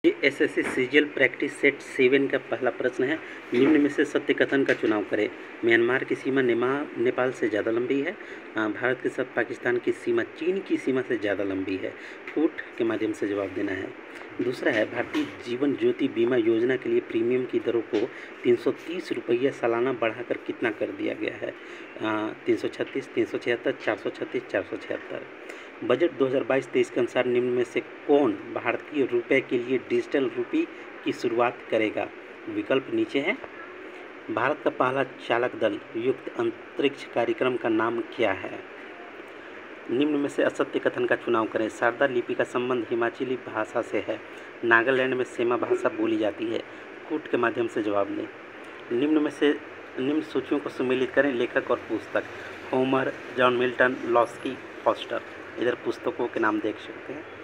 ये SSC CGL practice set 7 का पहला प्रश्न है। निम्न में से सत्य कथन का चुनाव करें। म्यांमार की सीमा नेपाल से ज़्यादा लंबी है। भारत के साथ पाकिस्तान की सीमा चीन की सीमा से ज़्यादा लंबी है। कूट के माध्यम से जवाब देना है। दूसरा है, भारतीय जीवन ज्योति बीमा योजना के लिए प्रीमियम की दरों को 330 रुपये सालाना बढ़ाकर कितना कर दिया गया है? 336, 376, 436, 476। बजट 2022-23 के अनुसार निम्न में से कौन भारतीय रुपये के लिए डिजिटल रुपये की शुरुआत करेगा? विकल्प नीचे हैं। भारत का पहला चालक दल युक्त अंतरिक्ष कार्यक्रम का नाम क्या है? निम्न में से असत्य कथन का चुनाव करें। शारदा लिपि का संबंध हिमाचली भाषा से है। नागालैंड में सेमा भाषा बोली जाती है। कूट के माध्यम से जवाब दें। निम्न सूचियों को सम्मिलित करें। लेखक और पुस्तक: Homer, John Milton, Laski, Forster. इधर पुस्तकों के नाम देख सकते हैं।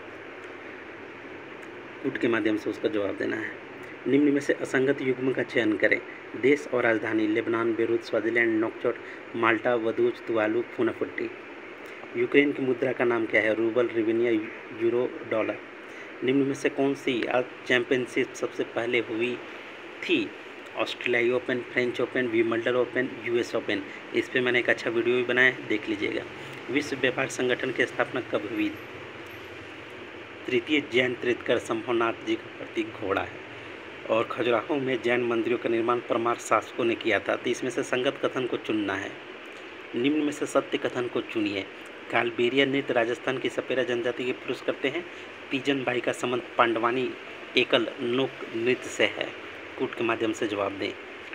कूट के माध्यम से उसका जवाब देना है। निम्न में से असंगत युग्म का चयन करें। देश और राजधानी: Lebanon, Beirut, Swaziland, Nouakchott, Malta, Vaduz, Tuvalu, Funafuti. Ukraine की मुद्रा का नाम क्या है? Ruble, hryvnia, euro, dollar. निम्न में से कौन सी अर्थ चैंपियनशिप सबसे पहले हुई थी? ऑस्ट्रेलियाई Open, French Open, Wimbledon Open, US Open. इस पर मैंने एक अच्छा वीडियो भी बनाया है, देख लीजिएगा। विश्व व्यापार संगठन की स्थापना कब हुई? तृतीय जैन तीर्थंकर शंभुनाथ जी का प्रतीक घोड़ा है। और खजुराहो में जैन मंदिरों का निर्माण परमार शासकों ने किया था। तो इसमें से संगत कथन को चुनना है। निम्न में से सत्य कथन को चुनिए। कालबेलिया नृत्य राजस्थान की सपेरा जनजाति के पुरुष करते हैं। तीजन बाई का संबंध पांडवानी एकल लोक नृत्य से है। कूट के माध्यम से जवाब दें।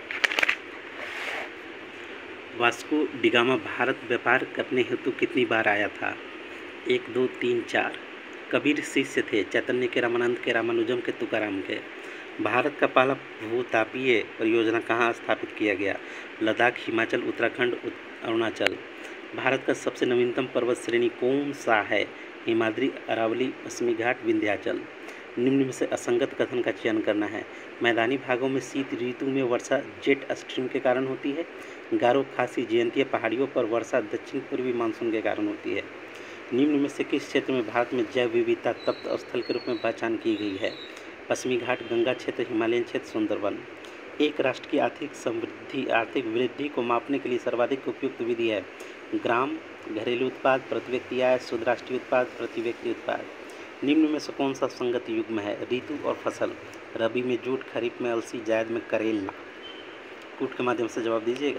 वास्को डिगामा भारत व्यापार करने हेतु कितनी बार आया था? 1, 2, 3, 4। कबीर शिष्य थे चैतन्य के, रामानंद के, रामानुजम के, तुकाराम के। भारत का पहला भूतापीय परियोजना कहाँ स्थापित किया गया? लद्दाख, हिमाचल, उत्तराखंड, अरुणाचल। भारत का सबसे नवीनतम पर्वत श्रेणी कौन सा है? हिमाद्री, अरावली, पश्चिमी घाट, विंध्याचल। निम्न में से असंगत कथन का चयन करना है। मैदानी भागों में शीत ऋतु में वर्षा जेट स्ट्रीम के कारण होती है। गारो, खासी, जयंतिया पहाड़ियों पर वर्षा दक्षिण पूर्वी मानसून के कारण होती है। निम्न में से किस क्षेत्र में भारत में जैव विविधता तप्त स्थल के रूप में पहचान की गई है? पश्चिमी घाट, गंगा क्षेत्र, हिमालयन क्षेत्र, सुंदरवन। एक राष्ट्र की आर्थिक वृद्धि को मापने के लिए सर्वाधिक उपयुक्त विधि है ग्राम, घरेलू उत्पाद, प्रति व्यक्ति आय, शुद्ध राष्ट्रीय उत्पाद, प्रति व्यक्ति उत्पाद। निम्न में से कौन सा संगत युग्म है? ऋतु और फसल: रबी में जूट, खरीफ में अलसी, जायद में करेला। कूट के माध्यम से जवाब दीजिएगा।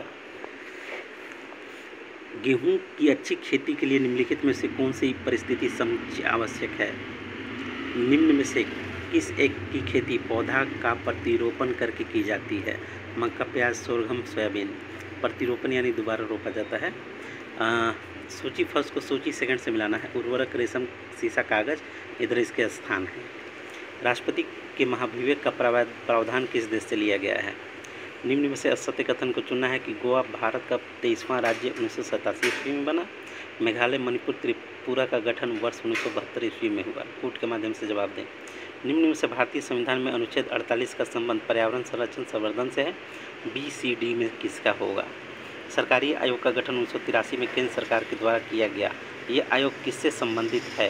गेहूं की अच्छी खेती के लिए निम्नलिखित में से कौन सी परिस्थिति समुच्चय आवश्यक है? निम्न में से किस एक की खेती पौधा का प्रतिरोपण करके की जाती है? मक्का, प्याज, सोरगम, सोयाबीन। प्रतिरोपण यानी दोबारा रोपा जाता है। सूची फर्स्ट को सूची सेकंड से मिलाना है। उर्वरक, रेशम, सीसा, कागज, इधर इसके स्थान है। राष्ट्रपति के महाभियोग का प्रावधान किस देश से लिया गया है? निम्न में से असत्य कथन को चुनना है कि गोवा भारत का 23वां राज्य 1987 ईस्वी में बना। मेघालय, मणिपुर, त्रिपुरा का गठन वर्ष 1972 ईस्वी में हुआ। कूट के माध्यम से जवाब दें। निम्न में से भारतीय संविधान में अनुच्छेद 48 का संबंध पर्यावरण संरक्षण संवर्धन से है। BCD में किसका होगा? सरकारी आयोग का गठन 1983 में केंद्र सरकार के द्वारा किया गया। ये आयोग किससे संबंधित है?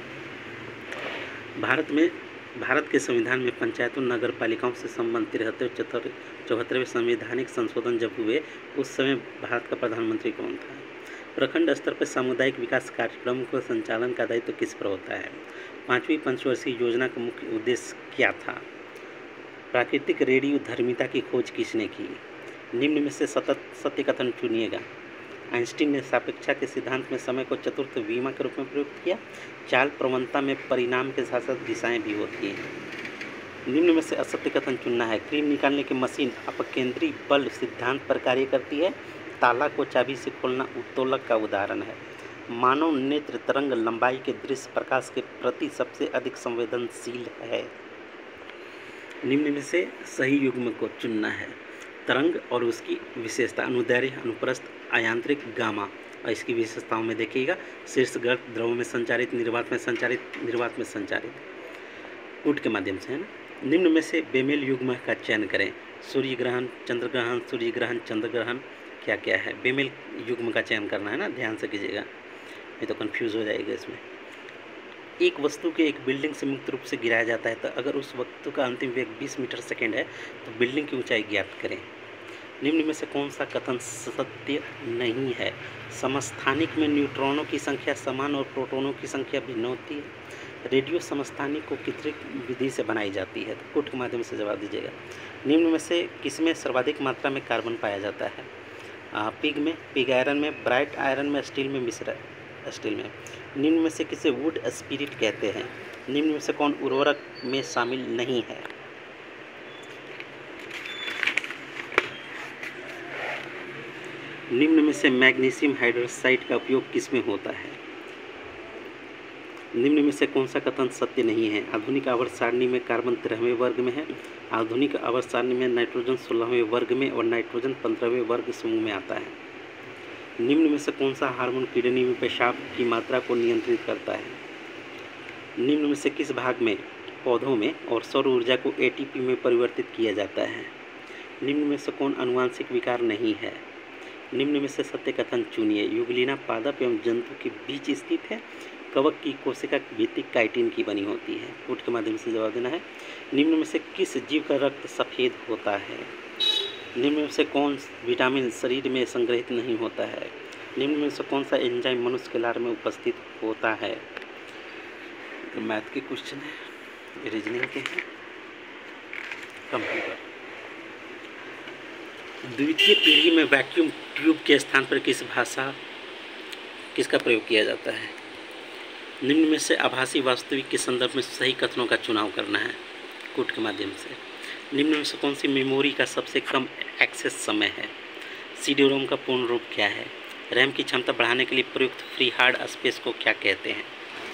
भारत के संविधान में पंचायतों, नगर पालिकाओं से संबंधित 73वें संवैधानिक संशोधन जब हुए उस समय भारत का प्रधानमंत्री कौन था? प्रखंड स्तर पर सामुदायिक विकास कार्यक्रम को संचालन का दायित्व किस पर होता है? 5वीं पंचवर्षीय योजना का मुख्य उद्देश्य क्या था? प्राकृतिक रेडियो धर्मिता की खोज किसने की? निम्न में से सत्य कथन चुनिएगा। आइंस्टीन ने सापेक्षता के सिद्धांत में समय को चतुर्थ विमा के रूप में प्रयुक्त किया। चाल प्रवणता में परिणाम के साथ साथ दिशाएं भी होती हैं। निम्न में से असत्य कथन चुनना है। क्रीम निकालने की मशीन अपकेंद्री बल सिद्धांत पर कार्य करती है। ताला को चाबी से खोलना उत्तोलक का उदाहरण है। मानव नेत्र तरंग लंबाई के दृश्य प्रकाश के प्रति सबसे अधिक संवेदनशील है। निम्न में से सही युग्म को चुनना है। तरंग और उसकी विशेषता: अनुदैर्घ्य, अनुप्रस्थ, आयांतरिक, गामा। और इसकी विशेषताओं में देखिएगा। शीर्ष गर्त द्रव में संचारित, निर्वात में संचारित, निर्वात में संचारित। कूट के माध्यम से है ना। निम्न में से बेमेल युग्म का चयन करें। सूर्य ग्रहण, चंद्र ग्रहण, सूर्य ग्रहण, चंद्र ग्रहण क्या क्या है? बेमेल युग्म का चयन करना है ना, ध्यान से कीजिएगा, नहीं तो कंफ्यूज हो जाएगा इसमें। एक वस्तु के एक बिल्डिंग से मुक्त रूप से गिराया जाता है तो अगर उस वस्तु का अंतिम वेग 20 मीटर सेकेंड है तो बिल्डिंग की ऊंचाई ज्ञात करें। निम्न में से कौन सा कथन सत्य नहीं है? समस्थानिक में न्यूट्रॉनों की संख्या समान और प्रोटॉनों की संख्या भिन्न होती है। रेडियो समस्थानिक को कितनी विधि से बनाई जाती है? तो कोट के माध्यम से जवाब दीजिएगा। निम्न में से किसमें सर्वाधिक मात्रा में कार्बन पाया जाता है? पिग में, पिग आयरन में, ब्राइट आयरन में, स्टील में, मिश्र स्टील में। निम्न में से किसे वुड स्पिरिट कहते हैं? निम्न में से कौन उर्वरक में शामिल नहीं है? निम्न में से मैग्नीशियम हाइड्रोक्साइड का उपयोग किसमें होता है? निम्न में से कौन सा कथन सत्य नहीं है? आधुनिक आवर्त सारणी में कार्बन 13वें वर्ग में है, आधुनिक आवर्त सारणी में नाइट्रोजन 16वें वर्ग में और नाइट्रोजन 15वें वर्ग समूह में आता है। निम्न में से कौन सा हार्मोन किडनी में पेशाब की मात्रा को नियंत्रित करता है? निम्न में से किस भाग में पौधों में और सौर ऊर्जा को एटीपी में परिवर्तित किया जाता है? निम्न में से कौन अनुवांशिक विकार नहीं है? निम्न में से सत्य कथन चुनिए। युगलिना पादप एवं जंतु के बीच स्थित है, कवक की कोशिका भित्ति काइटिन की बनी होती है। कोट के माध्यम से जवाब देना है। निम्न में से किस जीव का रक्त सफ़ेद होता है? निम्न में से कौन विटामिन शरीर में संग्रहित नहीं होता है? निम्न में से कौन सा एंजाइम मनुष्य के लार में उपस्थित होता है? तो मैथ के क्वेश्चन है, रीजनिंग के हैं, कंप्यूटर। द्वितीय पीढ़ी में वैक्यूम ट्यूब के स्थान पर किसका प्रयोग किया जाता है? निम्न में से आभासी वास्तविक के संदर्भ में सही कथनों का चुनाव करना है। कोट के माध्यम से। निम्न में से कौन सी मेमोरी का सबसे कम एक्सेस समय है? सीडी रोम का पूर्ण रूप क्या है? रैम की क्षमता बढ़ाने के लिए प्रयुक्त फ्री हार्ड स्पेस को क्या कहते हैं?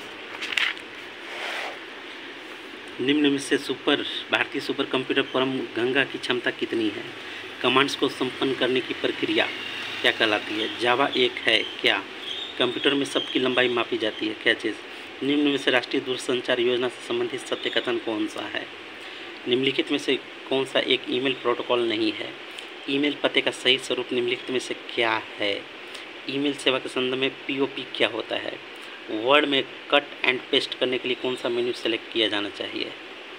निम्न में से भारतीय सुपर कंप्यूटर परम गंगा की क्षमता कितनी है? कमांड्स को संपन्न करने की प्रक्रिया क्या कहलाती है? जावा एक है क्या? कंप्यूटर में सबकी लंबाई मापी जाती है, क्या चीज़? निम्न में से राष्ट्रीय दूरसंचार योजना से संबंधित सत्य कथन कौन सा है? निम्नलिखित में से कौन सा एक ईमेल प्रोटोकॉल नहीं है? ईमेल पते का सही स्वरूप निम्नलिखित में से क्या है? ईमेल सेवा के संदर्भ में पीओपी क्या होता है? वर्ड में कट एंड पेस्ट करने के लिए कौन सा मेन्यू सेलेक्ट किया जाना चाहिए?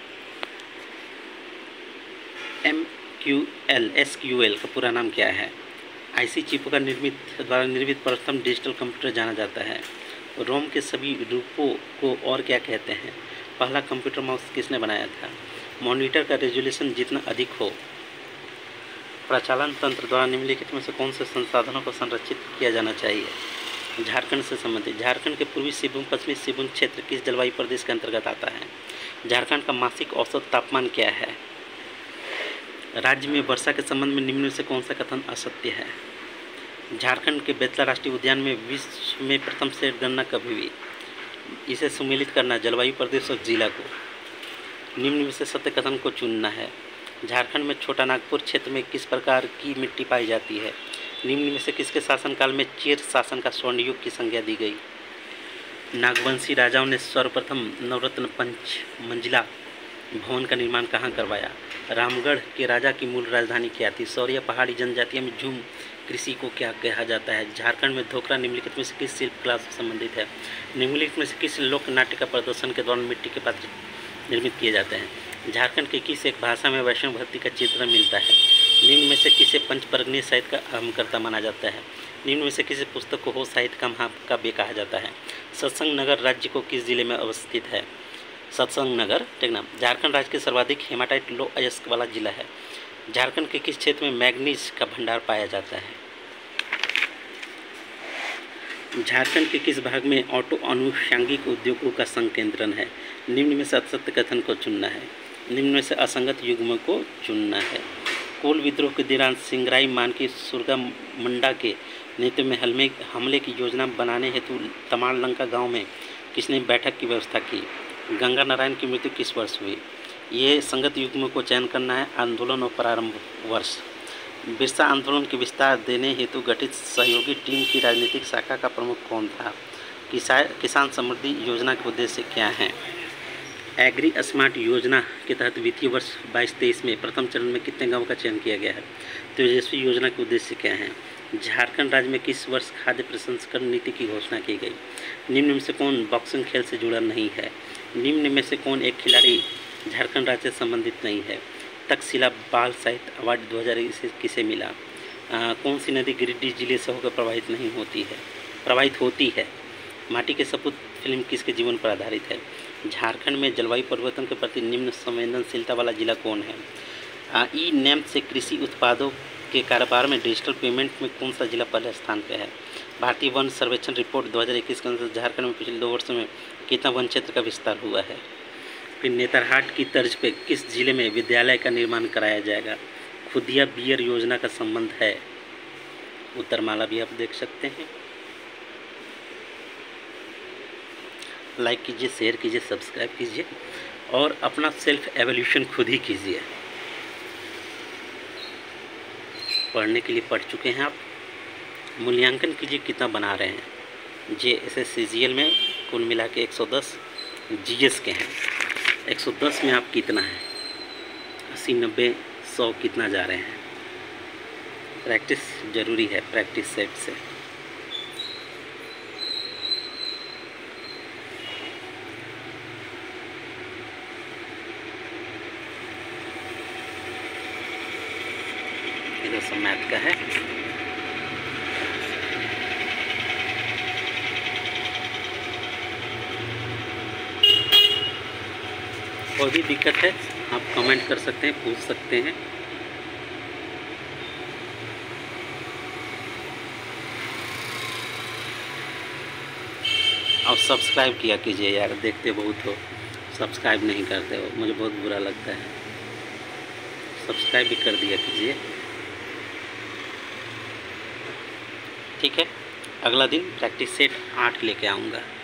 एसक्यूएल का पूरा नाम क्या है? आईसी चिपों का द्वारा निर्मित प्रथम डिजिटल कंप्यूटर जाना जाता है। रोम के सभी रूपों को और क्या कहते हैं? पहला कंप्यूटर माउस किसने बनाया था? मॉनिटर का रेजोल्यूशन जितना अधिक हो। प्रचालन तंत्र द्वारा निम्नलिखित में से कौन से संसाधनों को संरक्षित किया जाना चाहिए? झारखंड से संबंधित। झारखंड के पूर्वी सिंहभूम पश्चिमी सिंहभूम क्षेत्र किस जलवायु प्रदेश के अंतर्गत आता है? झारखंड का मासिक औसत तापमान क्या है? राज्य में वर्षा के संबंध में निम्न में से कौन सा कथन असत्य है? झारखंड के बेतला राष्ट्रीय उद्यान में विश्व में प्रथम से गणना कभी हुई? इसे सुमेलित करना जलवायु प्रदेश और जिला को। निम्न में से सत्य कथन को चुनना है। झारखंड में छोटा नागपुर क्षेत्र में किस प्रकार की मिट्टी पाई जाती है? निम्न में से किसके शासनकाल में चेर शासन का स्वर्ण युग की संज्ञा दी गई? नागवंशी राजाओं ने सर्वप्रथम नवरत्न पंच मंजिला भवन का निर्माण कहाँ करवाया? रामगढ़ के राजा की मूल राजधानी क्या थी? सौरिया पहाड़ी जनजातियों में झूम कृषि को क्या कहा जाता है? झारखंड में धोखरा निम्नलिखित में से किस शिल्प कला से संबंधित है? निम्नलिखित में से किस लोक नाट्य का प्रदर्शन के दौरान मिट्टी के पात्र निर्मित किए जाते हैं? झारखंड के किस एक भाषा में वैष्णव भक्ति का चित्रण मिलता है? निम्न में से किसे पंचपर्गनीय साहित्य का अहमकर्ता माना जाता है? निम्न में से किसी पुस्तक को हो साहित्य का महाकाव्य कहा जाता है? सत्संग नगर राज्य को किस जिले में अवस्थित है? सत्संग नगर, ठीक ना। झारखंड राज्य के सर्वाधिक हेमाटाइट लो अयस्क वाला जिला है। झारखंड के किस क्षेत्र में मैग्नीज का भंडार पाया जाता है? झारखंड के किस भाग में ऑटो आनुषंगिक उद्योगों का संकेंद्रण है? निम्न में से असत्य कथन को चुनना है। निम्न में से असंगत युग्म को चुनना है। कोल विद्रोह के दौरान सिंगराई मान की सुरगा मुंडा के नेतृत्व में हमले की योजना बनाने हेतु तमाल लंका गाँव में किसने बैठक की व्यवस्था की? गंगा नारायण की मृत्यु किस वर्ष हुई? ये संगत युग्म को चयन करना है। आंदोलन और प्रारंभ वर्ष। बिरसा आंदोलन के विस्तार देने हेतु गठित सहयोगी टीम की राजनीतिक शाखा का प्रमुख कौन था? किसान समृद्धि योजना के उद्देश्य क्या हैं? एग्री स्मार्ट योजना के तहत वित्तीय वर्ष 22-23 में प्रथम चरण में कितने गाँव का चयन किया गया है? तेजस्वी योजना के उद्देश्य क्या हैं? झारखंड राज्य में किस वर्ष खाद्य प्रसंस्करण नीति की घोषणा की गई? निम्न में से कौन बॉक्सिंग खेल से जुड़ा नहीं है? निम्न में से कौन एक खिलाड़ी झारखंड राज्य से संबंधित नहीं है? तक्षशिला बाल साहित्य अवार्ड 2021 किसे मिला? कौन सी नदी गिरिडीह जिले से होकर प्रवाहित होती है? माटी के सपूत फिल्म किसके जीवन पर आधारित है? झारखंड में जलवायु परिवर्तन के प्रति निम्न संवेदनशीलता वाला जिला कौन है? ई नैम से कृषि उत्पादों के कारोबार में डिजिटल पेमेंट में कौन सा जिला पहले स्थान पर है? भारतीय वन सर्वेक्षण रिपोर्ट 2021 के अनुसार झारखंड में पिछले 2 वर्षों में कितना वन क्षेत्र का विस्तार हुआ है? फिर नेतरहाट की तर्ज पे किस जिले में विद्यालय का निर्माण कराया जाएगा? खुदिया बियर योजना का संबंध है? उत्तरमाला भी आप देख सकते हैं। लाइक कीजिए, शेयर कीजिए, सब्सक्राइब कीजिए और अपना सेल्फ एवोल्यूशन खुद ही कीजिए। पढ़ने के लिए पढ़ चुके हैं आप, मूल्यांकन कीजिए कितना बना रहे हैं। JSS CGL में कुल मिला के 110 GS के हैं, 110 में आप कितना है? 80, 90, 100 कितना जा रहे हैं? प्रैक्टिस ज़रूरी है, प्रैक्टिस सेट से। इधर सब मैथ का है। और भी दिक्कत है आप कमेंट कर सकते हैं, पूछ सकते हैं। और सब्सक्राइब किया कीजिए यार, देखते बहुत हो, सब्सक्राइब नहीं करते हो, मुझे बहुत बुरा लगता है। सब्सक्राइब भी कर दिया कीजिए। ठीक है, अगला दिन प्रैक्टिस सेट 8 लेके आऊँगा।